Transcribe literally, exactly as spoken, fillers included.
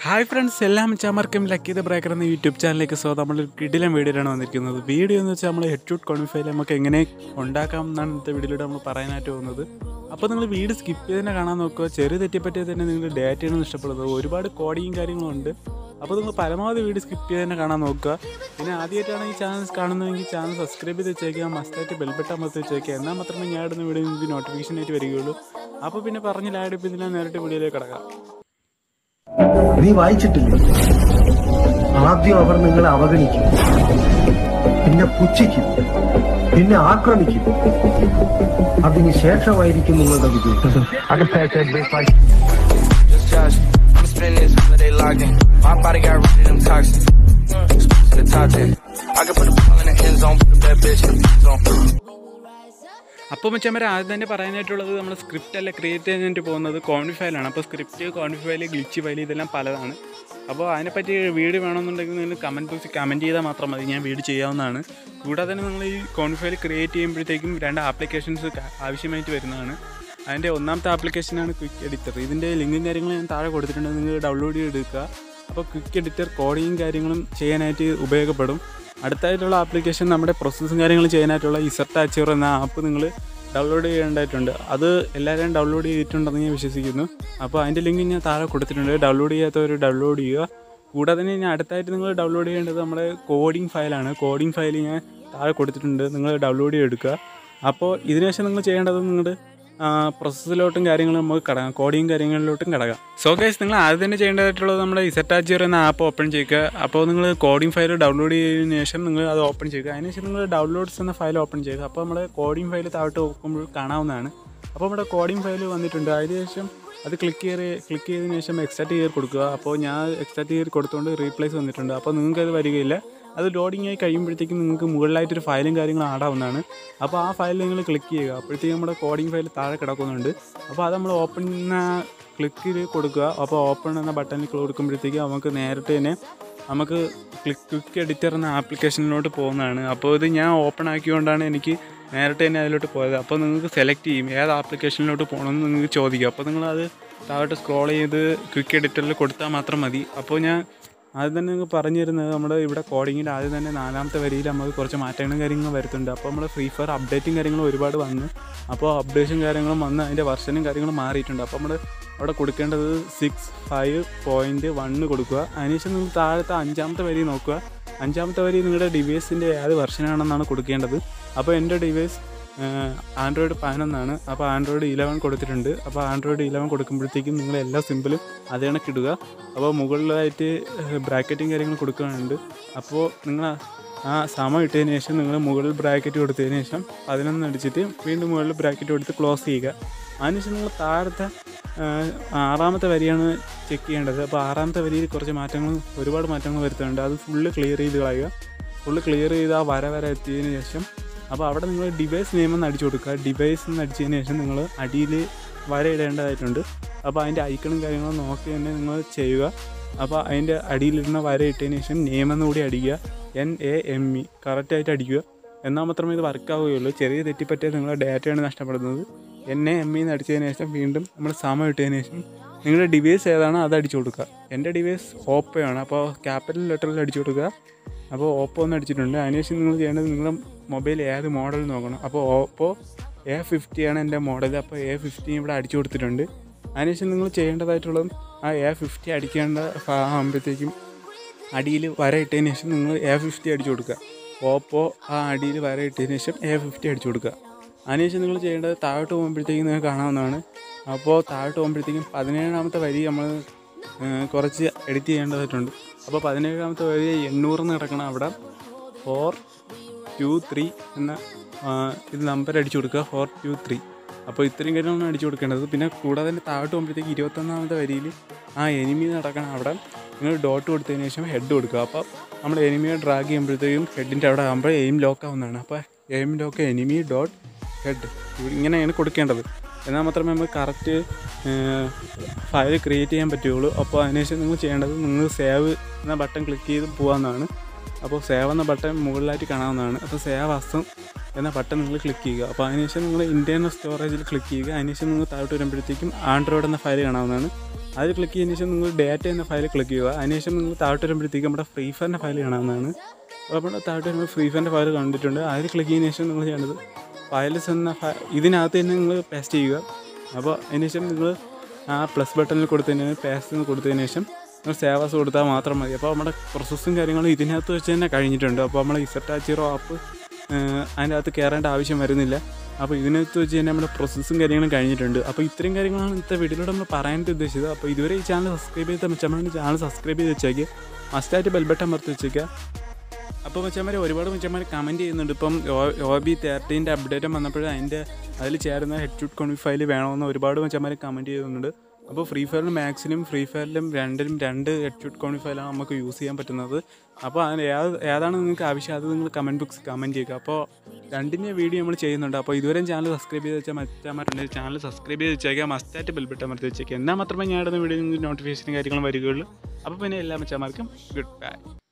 Hi friends, എല്ലാ മച്ചാമാർക്കും lucky the breaker എന്ന യൂട്യൂബ് ചാനലിലേക്ക് സ്വാഗതം. നമ്മളൊരു കിടിലൻ വീഡിയോയിലാണ് വന്നിരിക്കുന്നത്. വീഡിയോ എന്ന് വെച്ചാൽ നമ്മൾ ഹെഡ്ഷൂട്ട് കോൺഫൈൽ നമുക്ക് എങ്ങനെ ഉണ്ടാക്കാം എന്നാണ് ഇന്നത്തെ വീഡിയോയിലൂടെ നമ്മൾ പറയാനായിട്ട് പോകുന്നത്. അപ്പോൾ നിങ്ങൾ വീഡിയോ സ്കിപ്പ് ചെയ്ത് തന്നെ കാണാൻ നോക്കുക. ചെറിയ തെറ്റിപ്പറ്റിയത് തന്നെ നിങ്ങൾ ഡേറ്റയാണ് ഇഷ്ടപ്പെടുന്നത്. ഒരുപാട് കോഡിങ്ങും കാര്യങ്ങളുണ്ട്. അപ്പോൾ നിങ്ങൾ പരമാവധി വീഡിയോ സ്കിപ്പ് ചെയ്ത് തന്നെ കാണാൻ നോക്കുക. പിന്നെ ആദ്യമായിട്ടാണ് ഈ ചാനൽ കാണുന്നതെങ്കിൽ ചാനൽ സബ്സ്ക്രൈബ് ചെയ്ത് വെച്ചേക്കുക, മസ്റ്റായിട്ട് ബെൽബട്ടൺ അമർത്തി വെച്ചേക്കുക. എന്നാൽ മാത്രമേ ഞാൻ ഇടുന്ന വീഡിയോ നിങ്ങൾക്ക് നോട്ടിഫിക്കേഷൻ ആയിട്ട് വരികയുള്ളൂ. അപ്പോൾ പിന്നെ പറഞ്ഞ് ലാഡിപ്പിതിനാൽ നേരിട്ട് വീഡിയോയിലേക്ക് കിടക്കാം. നീ വായിച്ചിട്ടില്ലേ? ആദ്യം അവർ നിങ്ങളെ അവഗണിക്കും, പിന്നെ പുച്ഛിക്കും, പിന്നെ ആക്രമിക്കും. അതിന് ശേഷമായിരിക്കും നിങ്ങളുടെ വിജയം. അപ്പോൾ മച്ചന്മാരെ ആദ്യം തന്നെ പറയാനായിട്ടുള്ളത്, നമ്മൾ സ്ക്രിപ്റ്റ് അല്ല ക്രിയേറ്റ് ചെയ്യാനായിട്ട് പോകുന്നത് കോൺഫി ഫയലാണ്. അപ്പോൾ script, config file, glitch file ഇതെല്ലാം പലതാണ്. അപ്പോൾ അതിനെപ്പറ്റി വീഡിയോ വേണമെന്നുണ്ടെങ്കിൽ നിങ്ങൾ കമൻറ്റ് ബോക്സിൽ കമൻറ്റ് ചെയ്താൽ മാത്രം മതി, ഞാൻ വീഡിയോ ചെയ്യാവുന്നതാണ്. കൂടാതെ തന്നെ നിങ്ങൾ ഈ കോൺഫി ഫയൽ ക്രിയേറ്റ് ചെയ്യുമ്പോഴത്തേക്കും രണ്ട് ആപ്ലിക്കേഷൻസ് ആവശ്യമായിട്ട് വരുന്നതാണ്. അതിൻ്റെ ഒന്നാമത്തെ ആപ്ലിക്കേഷനാണ് ക്വിക്ക് എഡിറ്റർ. ഇതിൻ്റെ ലിങ്കും കാര്യങ്ങളും ഞാൻ താഴെ കൊടുത്തിട്ടുണ്ട്, നിങ്ങൾ ഡൗൺലോഡ് ചെയ്തെടുക്കുക. അപ്പോൾ ക്വിക്ക് എഡിറ്റർ കോഡിങ്ങും കാര്യങ്ങളും ചെയ്യാനായിട്ട് ഉപയോഗപ്പെടും. അടുത്തായിട്ടുള്ള ആപ്ലിക്കേഷൻ നമ്മുടെ പ്രോസസ്സും കാര്യങ്ങളും ചെയ്യാനായിട്ടുള്ള ഇസർട്ട് അച്ചീവർ എന്ന ആപ്പ് നിങ്ങൾ ഡൗൺലോഡ് ചെയ്യേണ്ടതായിട്ടുണ്ട്. അത് എല്ലാവരും ഡൗൺലോഡ് ചെയ്തിട്ടുണ്ടെന്ന് ഞാൻ വിശ്വസിക്കുന്നു. അപ്പോൾ അതിൻ്റെ ലിങ്ക് ഞാൻ താഴെ കൊടുത്തിട്ടുണ്ട്, ഡൗൺലോഡ് ചെയ്യാത്തവർ ഡൗൺലോഡ് ചെയ്യുക. കൂടാതെ തന്നെ ഞാൻ അടുത്തായിട്ട് നിങ്ങൾ ഡൗൺലോഡ് ചെയ്യേണ്ടത് നമ്മുടെ കോഡിംഗ് ഫയലാണ്. കോഡിംഗ് ഫയൽ ഞാൻ താഴെ കൊടുത്തിട്ടുണ്ട്, നിങ്ങൾ ഡൗൺലോഡ് ചെയ്തെടുക്കുക. അപ്പോൾ ഇതിനുശേഷം നിങ്ങൾ ചെയ്യേണ്ടത് നിങ്ങളുടെ പ്രോസസ്സിലോട്ടും കാര്യങ്ങളും നമുക്ക് കടക്കാം, കോഡിങ് കാര്യങ്ങളിലോട്ടും കടക്കാം. സോ ഗൈസ്, നിങ്ങൾ ആദ്യം തന്നെ ചെയ്യേണ്ടതായിട്ടുള്ളത് നമ്മുടെ ഇസർട്ട് അച്ചീവർ എന്ന ആപ്പ് ഓപ്പൺ ചെയ്യുക. അപ്പോൾ നിങ്ങൾ കോഡിംഗ് ഫയൽ ഡൗൺലോഡ് ചെയ്തതിന് ശേഷം നിങ്ങൾ അത് ഓപ്പൺ ചെയ്യുക. അതിനുശേഷം നിങ്ങൾ ഡൗൺലോഡ്സ് എന്ന ഫയൽ ഓപ്പൺ ചെയ്യുക. അപ്പോൾ നമ്മുടെ കോഡിംഗ് ഫയൽ താഴോട്ട് നോക്കുമ്പോൾ കാണാവുന്നതാണ്. അപ്പോൾ നമ്മുടെ കോഡിംഗ് ഫയൽ വന്നിട്ടുണ്ട്. അതിനുശേഷം അത് ക്ലിക്ക് ചെയ്ത് ക്ലിക്ക് ചെയ്തതിന് ശേഷം എക്സ്ട്രാക്ട് ചെയ്ത് കൊടുക്കുക. അപ്പോൾ ഞാൻ എക്സ്ട്രാക്ട് ചെയ്ത് കൊടുത്തുകൊണ്ട് റീപ്ലേസ് വന്നിട്ടുണ്ട്. അപ്പോൾ നിങ്ങൾക്കത് വരികയില്ല. അത് ലോഡിംഗ് ആയി കഴിയുമ്പോഴത്തേക്കും നിങ്ങൾക്ക് മുകളിലായിട്ടൊരു ഫയലും കാര്യങ്ങളും ആടാവുന്നതാണ്. അപ്പോൾ ആ ഫയൽ നിങ്ങൾ ക്ലിക്ക് ചെയ്യുക. അപ്പോഴത്തേക്കും നമ്മുടെ കോഡിംഗ് ഫയൽ താഴെ കിടക്കുന്നുണ്ട്. അപ്പോൾ അത് നമ്മൾ ഓപ്പൺ എന്ന ക്ലിക്കിൽ കൊടുക്കുക. അപ്പോൾ ഓപ്പൺ എന്ന ബട്ടണിൽ കൊടുക്കുമ്പോഴത്തേക്കും നമുക്ക് നേരിട്ട് തന്നെ നമുക്ക് ക്ലിക്ക് ക്വിക്ക് എഡിറ്റർ എന്ന ആപ്ലിക്കേഷനിലോട്ട് പോകുന്നതാണ്. അപ്പോൾ ഇത് ഞാൻ ഓപ്പൺ ആക്കിക്കൊണ്ടാണ് എനിക്ക് നേരിട്ട് തന്നെ അതിലോട്ട് പോയത്. അപ്പോൾ നിങ്ങൾക്ക് സെലക്ട് ചെയ്യും ഏത് ആപ്ലിക്കേഷനിലോട്ട് പോകണമെന്ന് നിങ്ങൾക്ക് ചോദിക്കുക. അപ്പോൾ നിങ്ങളത് താഴോട്ട് സ്ക്രോൾ ചെയ്ത് ക്വിക്ക് എഡിറ്ററിൽ കൊടുത്താൽ മാത്രം മതി. അപ്പോൾ ഞാൻ ആദ്യം തന്നെ നിങ്ങൾക്ക് പറഞ്ഞു തരുന്നത്, നമ്മുടെ ഇവിടെ കോഡിങ്ങിൽ ആദ്യം തന്നെ നാലാമത്തെ വരിയിൽ നമുക്ക് കുറച്ച് മാറ്റങ്ങളും കാര്യങ്ങളും വരുത്തുന്നുണ്ട്. അപ്പോൾ നമ്മൾ ഫ്രീ ഫയർ അപ്ഡേറ്റും കാര്യങ്ങളും ഒരുപാട് വന്നു. അപ്പോൾ അപ്ഡേഷൻ കാര്യങ്ങളും വന്ന് അതിൻ്റെ വെർഷനും കാര്യങ്ങളും മാറിയിട്ടുണ്ട്. അപ്പോൾ നമ്മൾ അവിടെ കൊടുക്കേണ്ടത് സിക്സ് ഫൈവ് പോയിൻറ്റ് വണ്ണ് കൊടുക്കുക. അതിനുശേഷം നിങ്ങൾ താഴത്തെ അഞ്ചാമത്തെ വരി നോക്കുക. അഞ്ചാമത്തെ വരി നിങ്ങളുടെ ഡിവൈസിൻ്റെ ഏത് വെർഷനാണെന്നാണ് കൊടുക്കേണ്ടത്. അപ്പോൾ എൻ്റെ ഡിവൈസ് ആൻഡ്രോയിഡ് പതിനൊന്നാണ്. അപ്പോൾ ആൻഡ്രോയിഡ് ഇലവൻ കൊടുത്തിട്ടുണ്ട്. അപ്പോൾ ആൻഡ്രോയിഡ് ഇലവൻ കൊടുക്കുമ്പോഴത്തേക്കും നിങ്ങൾ എല്ലാ സിമ്പിളും അതേ കണക്കിടുക. അപ്പോൾ മുകളിലായിട്ട് ബ്രാക്കറ്റും കാര്യങ്ങളും കൊടുക്കാനുണ്ട്. അപ്പോൾ നിങ്ങൾ ആ സമയം ഇട്ടതിന് ശേഷം നിങ്ങൾ മുകളിൽ ബ്രാക്കറ്റ് കൊടുത്തതിന് ശേഷം പതിനൊന്ന് അടിച്ചിട്ട് വീണ്ടും മുകളിൽ ബ്രാക്കറ്റ് കൊടുത്ത് ക്ലോസ് ചെയ്യുക. അതിനുശേഷം നിങ്ങൾ താഴത്തെ ആറാമത്തെ വരിയാണ് ചെക്ക് ചെയ്യേണ്ടത്. അപ്പോൾ ആറാമത്തെ വരിയിൽ കുറച്ച് മാറ്റങ്ങൾ ഒരുപാട് മാറ്റങ്ങൾ വരുത്തുന്നുണ്ട്. അത് ഫുള്ള് ക്ലിയർ ചെയ്ത് കളയുക. ഫുള്ള് ക്ലിയർ ചെയ്ത് ആ വര വര എത്തിയതിന് ശേഷം അപ്പോൾ അവിടെ നിങ്ങൾ ഡിവൈസ് നെയിം എന്ന് അടിച്ചു കൊടുക്കുക. ഡിവൈസ് എന്ന് അടിച്ചതിന് ശേഷം നിങ്ങൾ അടിയിൽ വര ഇടേണ്ടതായിട്ടുണ്ട്. അപ്പോൾ അതിൻ്റെ ഐക്കണും കാര്യങ്ങളും നോക്കി തന്നെ നിങ്ങൾ ചെയ്യുക. അപ്പോൾ അതിൻ്റെ അടിയിലിരുന്ന വര ഇട്ടതിന് ശേഷം നെയിം എന്നുകൂടി അടിക്കുക. എൻ എ എം ഇ കറക്റ്റായിട്ട് അടിക്കുക. എന്നാൽ മാത്രമേ ഇത് വർക്കാവുകയുള്ളൂ. ചെറിയ തെറ്റിപ്പറ്റിയാൽ നിങ്ങളുടെ ഡാറ്റയാണ് നഷ്ടപ്പെടുന്നത്. എൻ എ എം ഇ എന്ന് അടിച്ചതിന് ശേഷം വീണ്ടും നമ്മൾ സമയം ഇട്ടതിന് ശേഷം നിങ്ങളുടെ ഡിവൈസ് ഏതാണോ അത് അടിച്ചു കൊടുക്കുക. എൻ്റെ ഡിവൈസ് ഓപ്പോയാണ്. അപ്പോൾ ക്യാപിറ്റൽ ലെറ്ററിൽ അടിച്ചു കൊടുക്കുക. അപ്പോൾ ഓപ്പോ എന്ന് അടിച്ചിട്ടുണ്ട്. അതിനുശേഷം നിങ്ങൾ ചെയ്യേണ്ടത് നിങ്ങളുടെ മൊബൈൽ ഏത് മോഡൽ നോക്കണം. അപ്പോൾ ഓപ്പോ എ ഫിഫ്റ്റിയാണ് എൻ്റെ മോഡൽ. അപ്പോൾ എ ഫിഫ്റ്റി ഇവിടെ അടിച്ചു കൊടുത്തിട്ടുണ്ട്. അതിനുശേഷം നിങ്ങൾ ചെയ്യേണ്ടതായിട്ടുള്ളത് ആ എ ഫിഫ്റ്റി അടിക്കേണ്ട ആകുമ്പോഴത്തേക്കും അടിയിൽ വര ഇട്ടതിന് ശേഷം നിങ്ങൾ എ ഫിഫ്റ്റി അടിച്ചു കൊടുക്കുക. ഓപ്പോ ആ അടിയിൽ വര ഇട്ടതിന് ശേഷം എ ഫിഫ്റ്റി അടിച്ചു കൊടുക്കുക. അതിനുശേഷം നിങ്ങൾ ചെയ്യേണ്ടത് താഴോട്ട് പോകുമ്പോഴത്തേക്കും നിങ്ങൾക്ക് കാണാവുന്നതാണ്. അപ്പോൾ താഴോട്ട് പോകുമ്പോഴത്തേക്കും പതിനേഴാമത്തെ വരി നമ്മൾ കുറച്ച് എഡിറ്റ് ചെയ്യേണ്ടതായിട്ടുണ്ട്. അപ്പോൾ പതിനേഴാമത്തെ വരി എണ്ണൂറിന് കിടക്കണം. അവിടെ ഫോർ ടു ത്രീ എന്ന ഇത് നമ്പർ അടിച്ചു കൊടുക്കുക, ഫോർ ടു ത്രീ. അപ്പോൾ ഇത്രയും കാര്യങ്ങളാണ് അടിച്ചു കൊടുക്കേണ്ടത്. പിന്നെ കൂടാതെ തന്നെ താഴോട്ട് പോകുമ്പോഴത്തേക്ക് ഇരുപത്തൊന്നാമത്തെ വരിയിൽ ആ എനിമി നടക്കണം. അവിടെ നിങ്ങൾ ഡോട്ട് കൊടുത്തതിന് ശേഷം ഹെഡ് കൊടുക്കുക. അപ്പോൾ നമ്മൾ എനിമിയെ ഡ്രാഗ് ചെയ്യുമ്പോഴത്തേക്കും ഹെഡിൻ്റെ അവിടെ ആകുമ്പോൾ എയിം ലോക്ക് ആവുന്നതാണ്. അപ്പോൾ aim lock enemy dot head ഇങ്ങനെയാണ് കൊടുക്കേണ്ടത്. എന്നാൽ മാത്രമേ നമുക്ക് കറക്റ്റ് ഫയൽ ക്രിയേറ്റ് ചെയ്യാൻ പറ്റുകയുള്ളൂ. അപ്പോൾ അതിനുശേഷം നിങ്ങൾ ചെയ്യേണ്ടത് നിങ്ങൾ സേവ് എന്ന ബട്ടൺ ക്ലിക്ക് ചെയ്ത് പോകാവുന്നതാണ്. അപ്പോൾ സേവ് എന്ന ബട്ടൺ മുകളിലായിട്ട് കാണാവുന്നതാണ്. അപ്പോൾ സേവ് ആസം എന്ന ബട്ടൺ നിങ്ങൾ ക്ലിക്ക് ചെയ്യുക. അപ്പോൾ അതിനുശേഷം നിങ്ങൾ ഇൻറ്റേർണൽ സ്റ്റോറേജിൽ ക്ലിക്ക് ചെയ്യുക. അതിനുശേഷം നിങ്ങൾ താഴോട്ട് വരുമ്പോഴത്തേക്കും ആൻഡ്രോയിഡ് എന്ന ഫയൽ കാണാവുന്നതാണ്. അതിൽ ക്ലിക്ക് ചെയ്തതിന് ശേഷം നിങ്ങൾ ഡാറ്റ എന്ന ഫയൽ ക്ലിക്ക് ചെയ്യുക. അതിനുശേഷം നിങ്ങൾ താഴോട്ട് വരുമ്പോഴത്തേക്ക് നമ്മുടെ ഫ്രീ ഫയറിൻ്റെ ഫയൽ കാണാവുന്നതാണ്. അപ്പോൾ നമ്മുടെ താഴോട്ട് വരുമ്പോൾ ഫ്രീ ഫയറിൻ്റെ ഫയൽ കണ്ടിട്ടുണ്ട്. അതിൽ ക്ലിക്ക് ചെയ്തതിന് ശേഷം നിങ്ങൾ ചെയ്യേണ്ടത് ഫയൽസ് എന്ന ഫ ഇതിനകത്ത് തന്നെ നിങ്ങൾ പേസ്റ്റ് ചെയ്യുക. അപ്പോൾ അതിന് ശേഷം നിങ്ങൾ ആ പ്ലസ് ബട്ടണിൽ കൊടുത്തതിന് പേസ്റ്റ് കൊടുത്തതിന് ശേഷം നിങ്ങൾ സേവാസ് കൊടുത്താൽ മാത്രം മതി. അപ്പോൾ നമ്മുടെ പ്രോസസ്സും കാര്യങ്ങളും ഇതിനകത്ത് വെച്ച് തന്നെ കഴിഞ്ഞിട്ടുണ്ട്. അപ്പോൾ നമ്മൾ ഇസറ്റാച്ചിറോ ആപ്പ് അതിൻ്റെ അകത്ത് കയറേണ്ട ആവശ്യം വരുന്നില്ല. അപ്പോൾ ഇതിനകത്ത് വെച്ച് തന്നെ നമ്മുടെ പ്രോസസ്സും കാര്യങ്ങളും കഴിഞ്ഞിട്ടുണ്ട്. അപ്പോൾ ഇത്രയും കാര്യങ്ങളാണ് ഇന്നത്തെ വീഡിയോയിലൂടെ നമ്മൾ പറയാനായിട്ട് ഉദ്ദേശിച്ചത്. അപ്പോൾ ഇതുവരെ ഈ ചാനൽ സബ്സ്ക്രൈബ് ചെയ്ത മെച്ചമാരുടെ ചാനൽ സബ്സ്ക്രൈബ് ചെയ്ത് വെച്ചേക്കുക, മസ്റ്റായിട്ട് ബെൽബട്ടൺ അമർത്തി വെച്ചേക്കുക. അപ്പോൾ മെച്ചന്മാർ ഒരുപാട് മെച്ചന്മാർ കമൻറ്റ് ചെയ്യുന്നുണ്ട്. ഇപ്പം ഒ ബി തേർട്ടീൻ്റെ അപ്ഡേറ്റ് വന്നപ്പോൾ അതിൻ്റെ അതിൽ ചേരുന്ന ഹെഡ്ഷൂട്ട് കോൺഫി ഫയൽ വേണമെന്ന് ഒരുപാട് മെച്ചന്മാർ കമൻറ്റ് ചെയ്യുന്നുണ്ട്. അപ്പോൾ ഫ്രീ ഫയറിലും മാക്സിലും ഫ്രീ ഫയറിലും രണ്ടിലും രണ്ട് ഹെഡ്ഷൂട്ട് കോൺഫി ഫയലാണ് നമുക്ക് യൂസ് ചെയ്യാൻ പറ്റുന്നത്. അപ്പോൾ അതിന് ഏത് ഏതാണ് നിങ്ങൾക്ക് ആവശ്യം അത് നിങ്ങൾ കമൻറ്റ് ബോക്സിൽ കമൻറ്റ് ചെയ്യുക. അപ്പോൾ രണ്ടിൻ്റെ വീഡിയോ നമ്മൾ ചെയ്യുന്നുണ്ട്. അപ്പോൾ ഇതുവരെയും ചാനൽ സബ്സ്ക്രൈബ് ചെയ്ത് വെച്ചാൽ മറ്റന്മാരുണ്ടെങ്കിൽ ചാനൽ സബ്സ്ക്രൈബ് ചെയ്ത് വെച്ചേക്കുക, മസ്റ്റായിട്ട് ബെൽബട്ടൺ അമർത്തി വെച്ചേക്കുക. എന്നാൽ മാത്രമേ ഞാൻ ഇടുന്ന വീഡിയോ നിങ്ങൾക്ക് നോട്ടിഫിക്കേഷനും കാര്യങ്ങളും വരികയുള്ളൂ. അപ്പോൾ പിന്നെ എല്ലാ മച്ചന്മാർക്കും ഗുഡ് ബൈ.